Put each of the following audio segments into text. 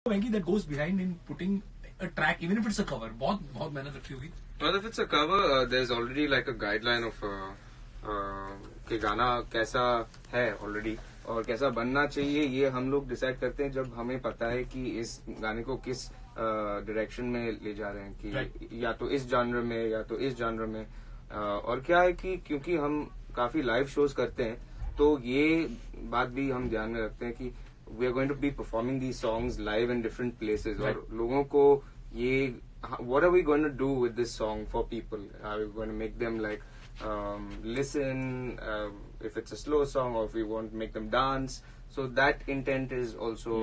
that goes behind in putting a track, even if it's a cover. बहुत मेहनत रखी होगी. Well, if it's a cover, there's already like a guideline of कि गाना कैसा है already और कैसा बनना चाहिए. ये हम लोग डिसाइड करते हैं जब हमें पता है कि इस गाने को किस डायरेक्शन में ले जा रहे हैं कि या तो इस जॉनर में या तो इस जॉनर में. और क्या है कि क्योंकि हम काफी लाइव शोज करते हैं तो ये बात भी हम ध्यान में रखते हैं कि we are going to be performing these songs live in different places. Right. और लोगों को ये what are we going to do with this song for people? Are we going to make them like listen if it's a slow song, or if we want to make them dance? So that intent is also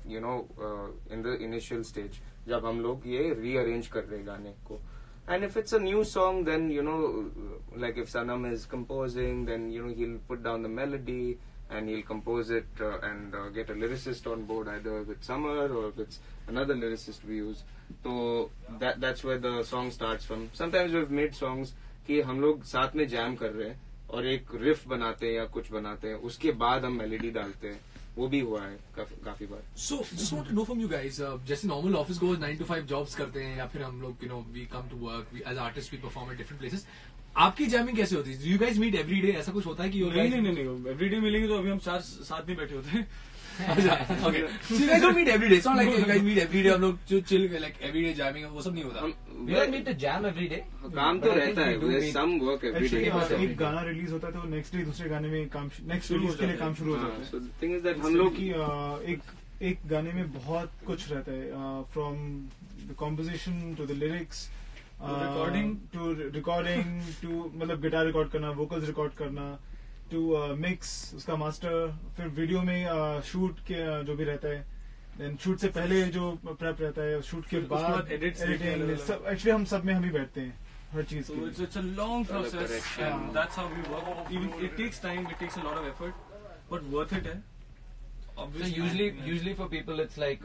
in the initial stage जब हम लोग ये rearrange कर रहे गाने को. And if it's a new song, then like if Sanam is composing, then he'll put down the melody and he'll compose it and get a lyricist on board, either with Summer or if it's another lyricist we use. So that's where the song starts from. Sometimes we've made songs कि हम लोग साथ में jam कर रहे हैं और एक riff बनाते हैं या कुछ बनाते हैं, उसके बाद हम melody डालते हैं. वो भी हुआ है काफी बार. So just want to know from you guys, जैसे normal office goes 9 to 5 jobs करते हैं या फिर हम लोग we come to work, as artists we perform at different places. आपकी जैमिंग कैसे होती है? Do you guys meet every day? ऐसा कुछ होता है कि नहीं एवरीडे मिलेंगे तो अभी हम चार साथ नहीं बैठे होते हैं. Okay. So you guys don't meet every day. It's not like you guys meet every day. हम लोग जो chill like every day jamming वो सब नहीं होता. We don't meet to jam every day. काम तो रहता है. There's some work every day. एक गाना रिलीज होता है तो नेक्स्ट डे दूसरे गाने में काम नेक्स्ट रिलीज के लिए काम शुरू हो जाता है. So the thing is that हम लोग की एक गाने में बहुत कुछ रहता है, from the composition to the lyrics recording to मतलब गिटार रिकॉर्ड करना, वोकल्स रिकॉर्ड करना, टू मिक्स उसका मास्टर, फिर वीडियो में शूट के जो भी रहता है, देन शूट से पहले जो प्रेप रहता है, शूट के बाद एडिटिंग. एक्चुअली हम सब में हम ही बैठते हैं हर चीज. So it's a long process and that's how we work. Even it takes time, it takes a lot of effort, but worth it. Obviously, so usually for people it's like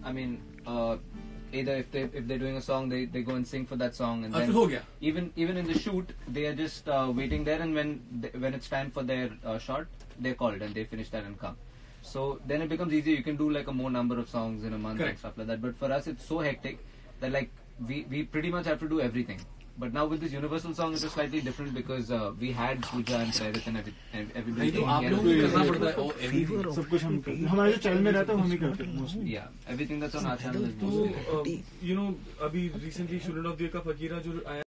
either if they're doing a song they go and sing for that song, and then even in the shoot they are just waiting there, and when it's time for their shot they're called and they finish that and come. So then it becomes easier. You can do like a more number of songs in a month. Correct. And stuff like that. But for us it's so hectic that like we pretty much have to do everything. But now with this Universal song, it was slightly different because we had Pooja and Private and everybody. तो आप लोगों को करना पड़ता है everything. सब कुछ हम हमारे जो चैनल में रहता है हम ही करते हैं mostly. Yeah, everything that's on our channel is तो अभी recently Student of the Year का फकीरा जो आया